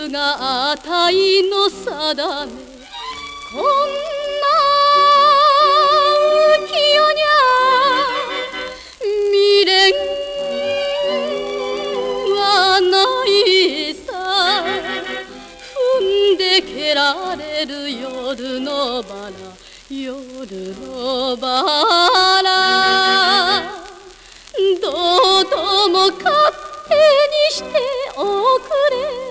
すが値の定め、こんな浮世にゃ未練はないさ。踏んで蹴られる夜のバラ、夜のバラ、どうとも勝手にしておくれ。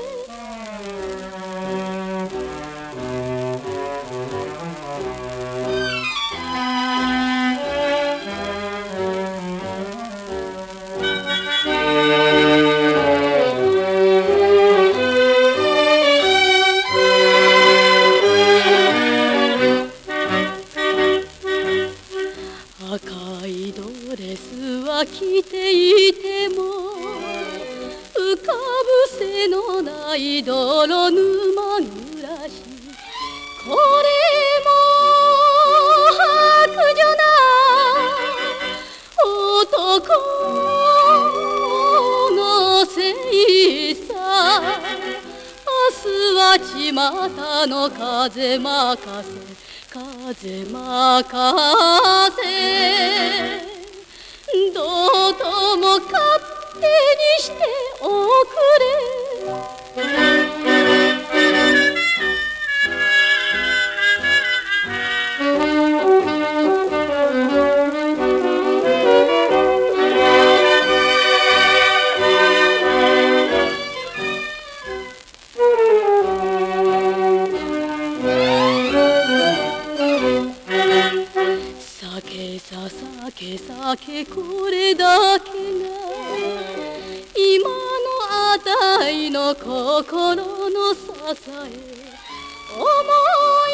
赤いドレスは着ていても浮かぶ背のない泥沼暮らし、これも薄情な男のせいさ。明日は巷の風任せ、風任せ、どうとも勝手にしておくれ。酒これだけが今のあたいの心の支え。思い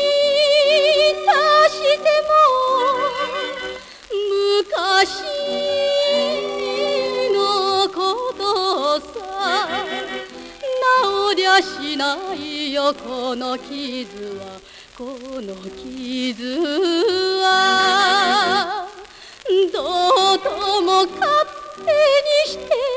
出しても昔のことさ。治りゃしないよこの傷は、この傷は。どうとも勝手にして